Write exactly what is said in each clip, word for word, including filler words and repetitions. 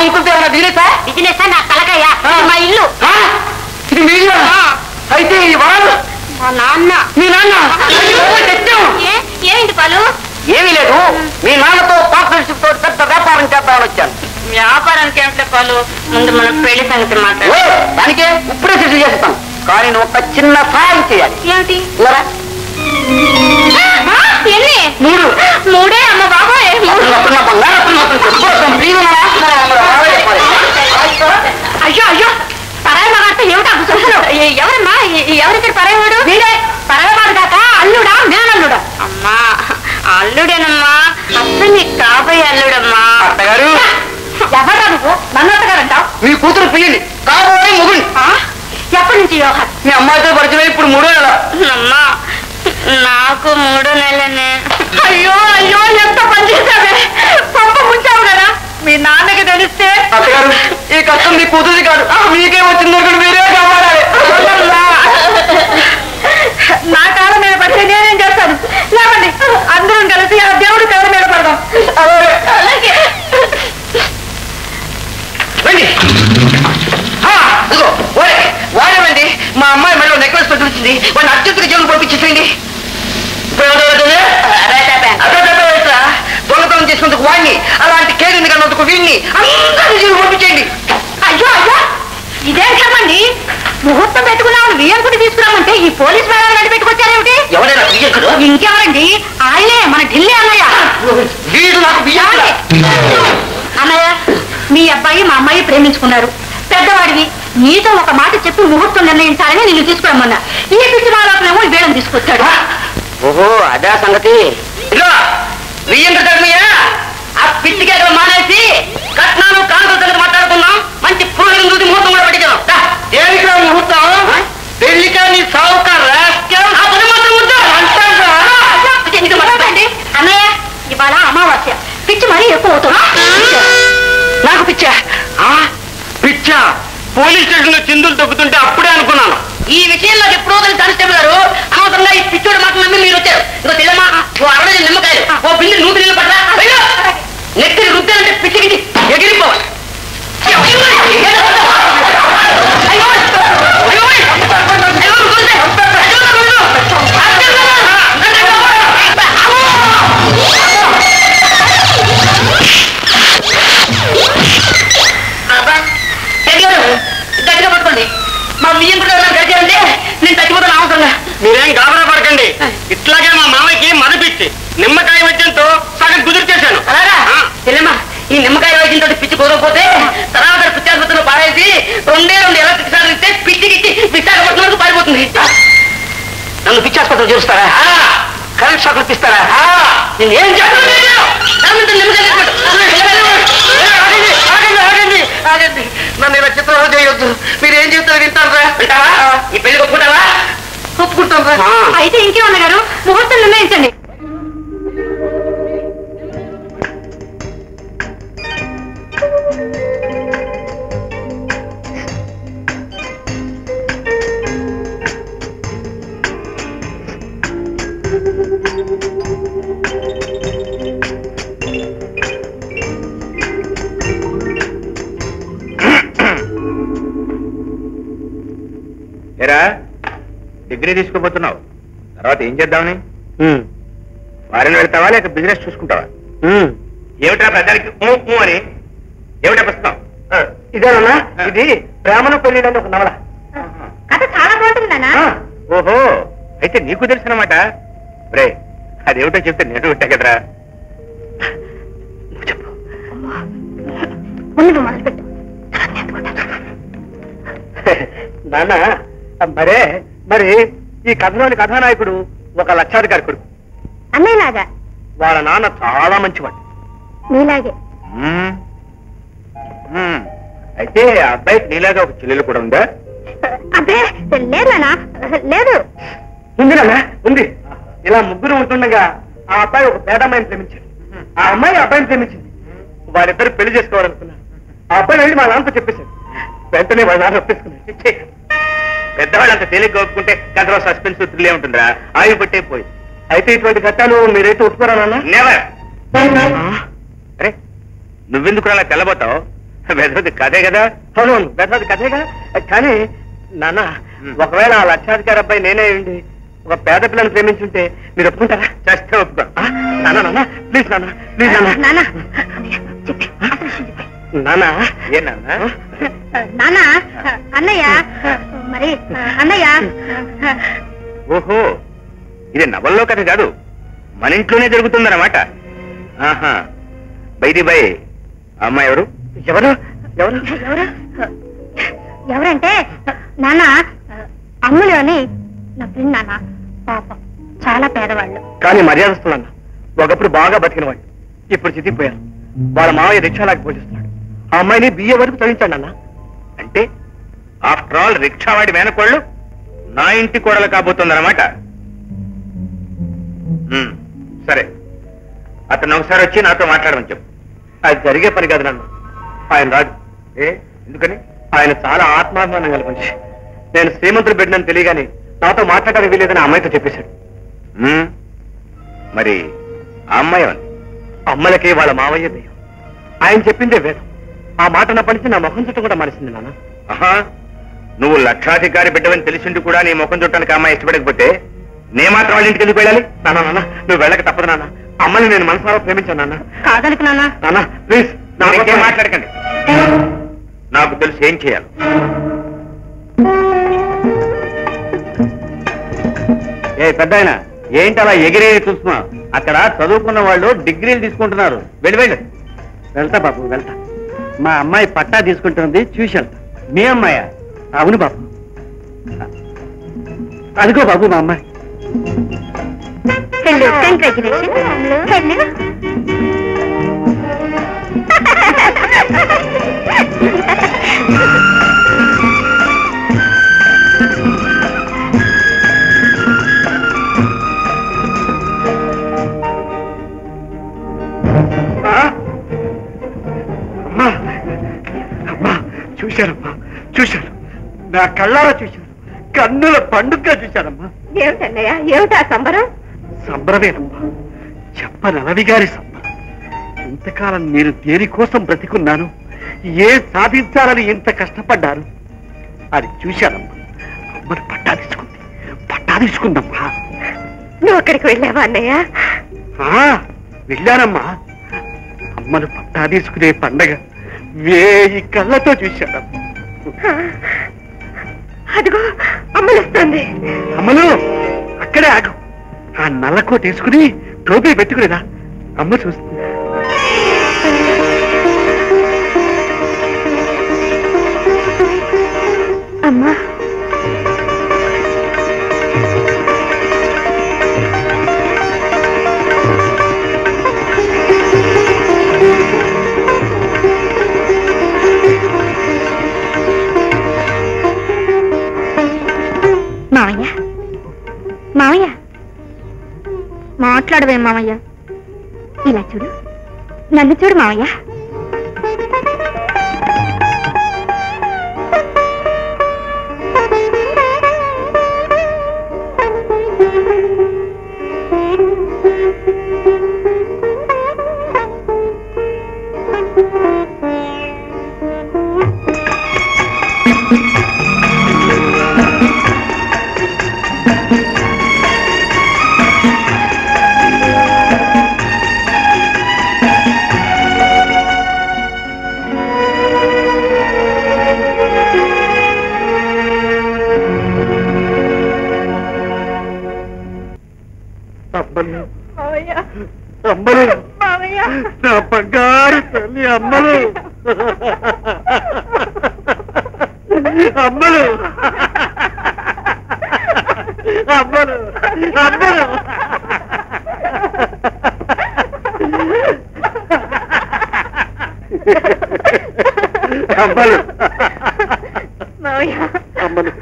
ఇంకొంత ఏమైనా బిజినెసా? బిజినెస్ నా తలకాయ, మా ఇల్లు. ఇది మీ ఇల్లు? అయితే ఈ వరాలు మా నాన్న. మీ నాన్న? ఏమిటి పాలు? ఏమీ లేదు, మీ నాన్నతో పార్ట్నర్షిప్ తో పెద్ద వ్యాపారం చేద్దామని వచ్చాను. వ్యాపారానికి ఏమిటి పాలు? ముందు మన పెళ్లి సంగతి మాట్లాడు. దానికే ఇప్పుడే సెటిల్ చేస్తాను, కానీ నువ్వు ఒక చిన్న సహాయం చేయాలి. ఏమిటి? ఎన్ని? మూడు. మూడే అమ్మ బాబోయ్. అయ్యో అయ్యో, పరాయి మగాడితో ఏమిటా గుసగుసలు? ఎవరమ్మా? ఎవరిద్దరు పరాయివాడు? వీడే పరాయివాడు కాక అల్లుడా మేనల్లుడా? అమ్మా అల్లుడేనమ్మా, అసలు కాబోయే అల్లుడమ్మా. అత్తగారు ఎవరా నువ్వు? నన్ను అత్తగారంటావు? మీ కూతురు పెళ్ళింది, కాబోయే మొగుడు. ఎప్పటి నుంచి యోగా? మీ అమ్మాయితో పరిచయం ఇప్పుడు మూడో నెల. అమ్మా నాకు మూడో నెలనే. అయ్యో అయ్యో, ఎంత పని చేశావే, పంప ముంచావు కదా. మీ నాన్నకి తెలిస్తే? అత్తగారు ఈ కష్టం మీ కూతురుది కాదు, మీకే వచ్చింది, మీరే కాపాడాలి. నా కాళ్ళ మీద పడితే నేనేం చేస్తాను? లేవండి, అందరం కలిసి ఆ దేవుడి కాళ్ళ మీద పడదాం. రండి. వాడేవండి, మా అమ్మాయి మెడలో నెక్లెస్ పెట్టి వచ్చింది, వాడిని అత్యంతగా జైలు పంపించేసేయండి. దొంగతనం చేసుకున్నందుకు వాడిని, అలాంటి కేరింది కన్నందుకు వీడిని అందరూ జైలు పంపించేయండి. అయ్యో అయ్యో, ఇదేం కర్మండి? ముహూర్తం పెట్టుకున్నామని వియ్యంకుడి తీసుకురామంటే ఈ పోలీస్ మేళాలు నడి పెట్టుకొచ్చారేమిటి? ఎవరైనా బియ్యకుడు? ఇంకెవరండి? ఆయనే, మన ఢిల్లీ అన్నయ్య. వీడు నాకు బియ్యాలే. అన్నయ్య, మీ అబ్బాయి మా అమ్మాయి ప్రేమించుకున్నారు. పెద్దవాడివి, నీతో ఒక మాట చెప్పి ముహూర్తం నిర్ణయించాలని నిన్ను తీసుకురమ్మన్నా. ఈ పిచ్చి మాలోపనేమో వేళం తీసుకొచ్చాడు. ఓహో అదే సంగతి. ఇదో బియ్యంకు తగ్గియా, ఆ పిచ్చి కేకలు మానేసి కట్నాలు కానుకల సంగతి మాట్లాడుకున్నాం. మంచి పురోగతి చూసి ముహూర్తం కూడా పెట్టించాం. దేనికా ముహూర్తం? పెళ్లికా నీ సావుకా మాట్లాడండి అన్నయ్య. ఇవాళ అమావాస్య, పిచ్చి మరీ ఎక్కువ అవుతున్నా. నాకు పిచ్చా? పిచ్చా? పోలీస్ స్టేషన్ లో చిందులు తొక్కుతుంటే అప్పుడే అనుకున్నాను. ఈ విషయంలో ఎప్పుడో కానిస్టేబుల్ గారు అవసరంగా ఈ పిచ్చోడు మాటలు నమ్మి మీరు వచ్చారు. ఇంకో తెల్లమ్మా, ఓ అరవై నిమ్మకాయలు, ఓ బిల్లు నూతి నీళ్ళు పట్టరా. నెత్తిని రుద్దాలంటే పిచ్చికి ఎగిరిపోవాలి. గట్టిగా పట్టుకోండి, మా బియ్యం కూడా గడిచారంటే నేను చచ్చిపోతాను అవసరంగా. మీరేం గాబరా పడకండి, ఇట్లాగే మా మామయ్యకి మదుపిచ్చి నిమ్మకాయ వైద్యంతో సగం కుదురు చేశాను. అలాగా చెల్లెమ్మా, ఈ నిమ్మకాయ వైద్యంతో పిచ్చి కుదరకపోతే తర్వాత పిచ్చాసుపత్రిలో పారేసి రెండే రెండు ఎలక్ట్రిక్ సార్లు ఇస్తే పిచ్చికి విశాఖపట్నం వరకు పారిపోతుంది. నన్ను పిచ్చాసుపత్రిలో చేరుస్తారా? కరెంట్ షాక్లు ఇప్పిస్తారా? నేను ఏం చేస్తాను? నన్ను ఇలా చిత్రం చేయొద్దు. మీరేం చెప్తారో వింటారా? వింటావా? ఈ పెళ్లి ఒప్పుకుంటావా? ఒప్పుకుంటారా? అయితే ఇంకేమన్నా గారు, ముహూర్తం నిర్ణయించండి. ఏరా, డిగ్రీ తీసుకోబోతున్నావు, తర్వాత ఏం చేద్దామని? వారిని వెళ్తావా లేక బిజినెస్ చూసుకుంటావా? ఏమిటా ప్రజలకి అని ఏమిటా పుస్తకం? ఇదేనన్నా, ఇది ప్రేమను పెళ్లిడని ఒక నవల. కథ చాలా బాగుంటుందన్నా. ఓహో, అయితే నీకు తెలుసునమాట. రే, అదేమిటో చెప్తే నేను వింటా కదరా. చెప్పు. మొదలుపెట్టు. నాన్న, మరే మరి ఈ కథలోని కథానాయకుడు ఒక లక్షాధికారి కొడుకు. అన్నయ్యలాగా? వాళ్ళ నాన్న చాలా మంచివాడు. నీలాగే. అయితే ఆ అబ్బాయికి నీలాగా ఒక చెల్లెలు కూడా ఉందా? అబ్బే లేదనా, లేదు. ఉంది నాన్న, ఉంది. ఇలా ముగ్గురు ఉంటుండగా ఆ అబ్బాయి ఒక పేద అమ్మాయిని ప్రేమించాడు. ఆ అమ్మాయి ఆ అబ్బాయిని ప్రేమించింది. వారిద్దరు పెళ్లి చేసుకోవాలనుకున్నారు. ఆ అబ్బాయి వెళ్ళి మా నాన్నతో చెప్పేశాడు. వెంటనే వాళ్ళ నాన్న ఒప్పేసుకున్నాడు. పెద్దవాళ్ళు అంత తేలిగ్గా ఒప్పుకుంటే కథలో సస్పెన్స్ థ్రిల్లే ఉంటుందిరా, ఆయువు పట్టే పోయి. అయితే ఇటువంటి ఘట్టాలు మీరైతే ఒప్పుకోరా నాన్న? నెవర్. అరే, నువ్వెందుకు అలా తెల్లబోతావు? వెదవది కథే కదా. అవునవును వెదవది కథేగా. కానీ నాన్న ఒకవేళ ఆ లక్షాధికారి అబ్బాయి నేనే అండి ఒక పేద పిల్లని ప్రేమించుంటే మీరు ఒప్పుకుంటారా? చేస్తే ఒప్పుకో. నాన్న నాన్న ప్లీజ్ నాన్న ప్లీజ్ నాన్న నాన్న నాన్న ఏ నాన్న? నాన్న అన్నయ్య మరి అన్నయ్య ఓహో, ఇది నవల్లో కథ కాదు, మన ఇంట్లోనే జరుగుతుందన్నమాట. ఆహా, బైది బై అమ్మాయి ఎవరు? ఎవరు ఎవరు ఎవరు ఎవరంటే నాన్న అమ్ములు అని నా ఫ్రెండ్ నాన్న. పాపం చాలా పేదవాళ్ళు. కానీ మర్యాదస్తున్నాను. ఒకప్పుడు బాగా బతికిన వాళ్ళు ఇప్పుడు చితికిపోయారు. వాళ్ళ మావయ్య రిక్షాలాగా పోషిస్తున్నాడు. ఆ అమ్మాయిని బియ్య వరకు చదివించాడు నాన్న. అంటే ఆఫ్టర్ ఆల్ రిక్షావాడి మేనకోళ్ళు నా ఇంటి కోడలు కాబోతుందన్నమాట. ఉమ్, సరే, అతను ఒకసారి వచ్చి నాతో మాట్లాడమని చెప్పు. అది జరిగే పని కాదు నాన్న. ఆయన రాదు. ఏ ఎందుకని? ఆయన చాలా ఆత్మాభిమానం గల మనిషి. నేను శ్రీమంతుడు బిడ్డనని తెలియగానే నాతో మాట్లాడడానికి వీలేదని అమ్మాయితో చెప్పేశాడు. ఉమ్, మరి ఆ అమ్మాయి ఏమని? అమ్మలకి వాళ్ళ మావయ్య దయ్యం. ఆయన చెప్పిందే వేదం. ఆ మాట అన్నప్పటి నుంచి నా ముఖం చుట్టూ కూడా మనిసింది నాన్న. ఆహా, నువ్వు లక్షాధికారి బిడ్డవని తెలిసిండి కూడా నీ ముఖం చుట్టానికి అమ్మాయి ఇష్టపడకపోతే నే మాత్రం వాళ్ళ ఇంటికి ఎందుకు వెళ్ళాలి? నాన్న నాన్న నువ్వు వెళ్ళక తప్పదు నాన్న. అమ్మని నేను మనసారా ప్రేమించాను నాన్న. కాదనుకు నాన్న. నాన్న ప్లీజ్ నాకేం మాట్లాడకండి. నాకు తెలుసు ఏం చేయాలి. ఏ పెద్ద ఆయన ఏంటి అలా ఎగిరే చూస్తున్నా? అక్కడ చదువుకున్న వాళ్ళు డిగ్రీలు తీసుకుంటున్నారు. వెళ్ళి వెళ్ళి వెళ్తా బాబు వెళ్తా. మా అమ్మాయి పట్టా తీసుకుంటుంది చూసి వెళ్తా. మీ అమ్మాయా? అవును బాబు. అదిగో బాబు మా అమ్మాయి. Hello congratulation. హలో అమ్మా అమ్మా చూశారమ్మా చూశారు. నా కళ్ళారా చూశారు. కన్నుల పండుగగా చూశారమ్మా. ఏమిటన్నయ్య ఏమిటా సంబరం? సంబరమేనమ్మా, చెప్పనలవి గారి సంబరం. ఇంతకాలం నేను దేనికోసం బ్రతికున్నాను, ఏ సాధించాలని ఇంత కష్టపడ్డారు అది చూశానమ్మా. అమ్మను పట్టా తీసుకుంది పట్టా తీసుకుందమ్మా. నువ్వు అక్కడికి వెళ్ళావా అన్నయ్య? వెళ్ళానమ్మా. అమ్మను పట్టా తీసుకునే పండగ వేయి కళ్ళతో చూశానమ్మా. అదిగో అమ్మలు వస్తుంది. అమ్మలు అక్కడే ఆగు. ఆ నల్లకోట వేసుకుని టోపీ పెట్టుకునేదా అమ్మ చూస్తుంది. అమ్మా మావయ్య మావయ్య మాట్లాడవే మావయ్య. ఇలా చూడు, నన్ను చూడు మావయ్య. అమ్మలు నా బంగారు తల్లి అమ్మలు అమ్మలు అమ్మలు అమ్మలు అమ్మలు అమ్మలు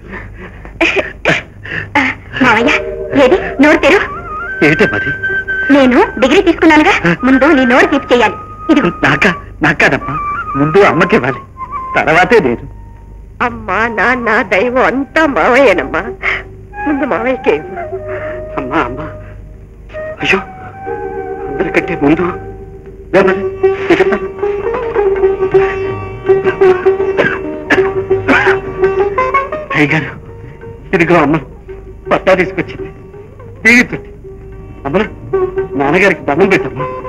మావయ్య ఏది నోరు తెరు. ఏంటే మరి? నేను డిగ్రీ తీసుకున్నానుగా, ముందు నీ నోరు తీపి చేయాలి. ఇది నాకా నాకాదమ్మా, ముందు అమ్మకి ఇవ్వాలి, తర్వాతే నేను. అమ్మా నాన్న దైవం అంతా మావయ్యనమ్మా, ముందు మావయ్యకే. అమ్మా అమ్మా అయ్యో, అందరికంటే ముందు అయ్యగారు తిరిగి అమ్మ పట్టా తీసుకొచ్చింది దీవించండి అమ్మలు నాన్నగారికి దండం పెట్టమ్మా.